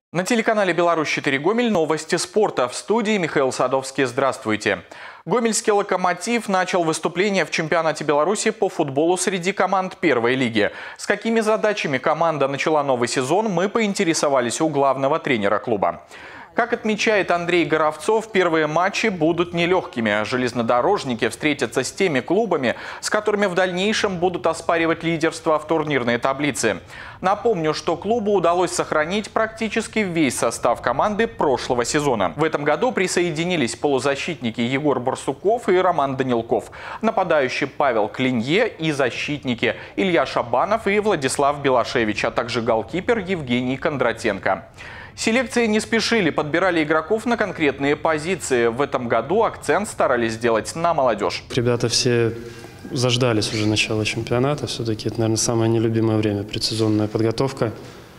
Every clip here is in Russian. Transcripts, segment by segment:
На телеканале «Беларусь-4 Гомель» новости спорта. В студии Михаил Садовский. Здравствуйте. Гомельский «Локомотив» начал выступление в чемпионате Беларуси по футболу среди команд первой лиги. С какими задачами команда начала новый сезон, мы поинтересовались у главного тренера клуба. Как отмечает Андрей Горовцов, первые матчи будут нелегкими. Железнодорожники встретятся с теми клубами, с которыми в дальнейшем будут оспаривать лидерство в турнирной таблице. Напомню, что клубу удалось сохранить практически весь состав команды прошлого сезона. В этом году присоединились полузащитники Егор Барсуков и Роман Данилков, нападающий Павел Клинье и защитники Илья Шабанов и Владислав Белашевич, а также голкипер Евгений Кондратенко. Селекции не спешили, подбирали игроков на конкретные позиции. В этом году акцент старались сделать на молодежь. Ребята все заждались уже начала чемпионата. Все-таки это, наверное, самое нелюбимое время, предсезонная подготовка.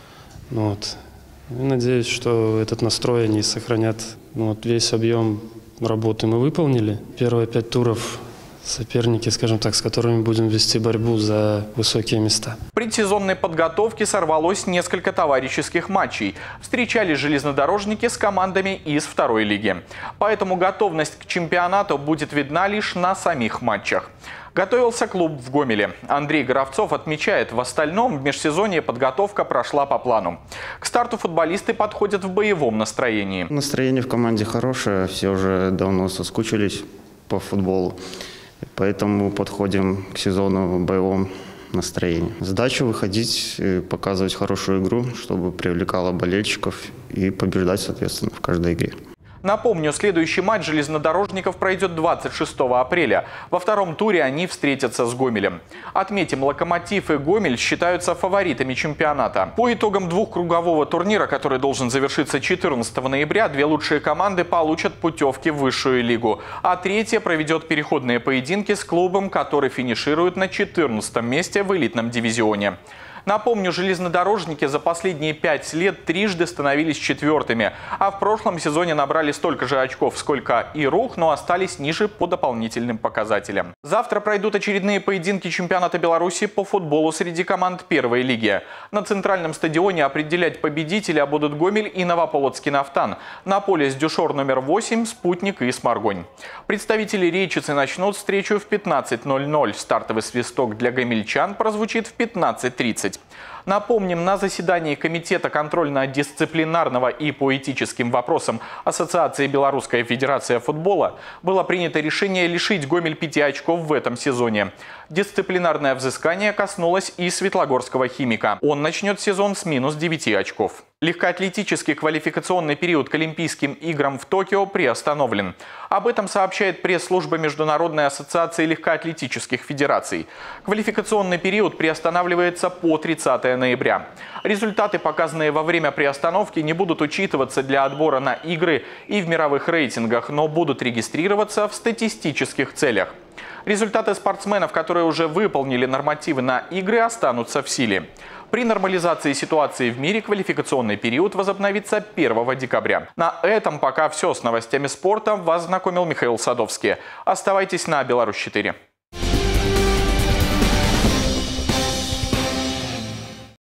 И надеюсь, что этот настрой они сохранят. Весь объем работы мы выполнили. Первые 5 туров соперники, скажем так, с которыми будем вести борьбу за высокие места. В предсезонной подготовке сорвалось несколько товарищеских матчей. Встречались железнодорожники с командами из второй лиги. Поэтому готовность к чемпионату будет видна лишь на самих матчах. Готовился клуб в Гомеле. Андрей Горовцов отмечает, в остальном в межсезонье подготовка прошла по плану. К старту футболисты подходят в боевом настроении. Настроение в команде хорошее, все уже давно соскучились по футболу. Поэтому подходим к сезону в боевом настроении. Задача выходить и показывать хорошую игру, чтобы привлекало болельщиков и побеждать, соответственно, в каждой игре. Напомню, следующий матч железнодорожников пройдет 26 апреля. Во втором туре они встретятся с Гомелем. Отметим, «Локомотив» и «Гомель» считаются фаворитами чемпионата. По итогам двухкругового турнира, который должен завершиться 14 ноября, 2 лучшие команды получат путевки в высшую лигу, а третья проведет переходные поединки с клубом, который финиширует на 14 месте в элитном дивизионе. Напомню, железнодорожники за последние 5 лет трижды становились 4-ми, а в прошлом сезоне набрали столько же очков, сколько и РУХ, но остались ниже по дополнительным показателям. Завтра пройдут очередные поединки чемпионата Беларуси по футболу среди команд первой лиги. На центральном стадионе определять победителя будут Гомель и Новополоцкий Нафтан. На поле с Дюшор номер 8 Спутник и Сморгонь. Представители Речицы начнут встречу в 15:00. Стартовый свисток для гомельчан прозвучит в 15:30. Напомним, на заседании Комитета контрольно-дисциплинарного и по этическим вопросам Ассоциации Белорусская Федерация футбола было принято решение лишить Гомель 5 очков в этом сезоне. Дисциплинарное взыскание коснулось и Светлогорского «Химика». Он начнет сезон с минус 9 очков. Легкоатлетический квалификационный период к Олимпийским играм в Токио приостановлен. Об этом сообщает пресс-служба Международной ассоциации легкоатлетических федераций. Квалификационный период приостанавливается по 30 ноября. Результаты, показанные во время приостановки, не будут учитываться для отбора на игры и в мировых рейтингах, но будут регистрироваться в статистических целях. Результаты спортсменов, которые уже выполнили нормативы на игры, останутся в силе. При нормализации ситуации в мире квалификационный период возобновится 1 декабря. На этом пока все. С новостями спорта вас знакомил Михаил Садовский. Оставайтесь на Беларусь-4.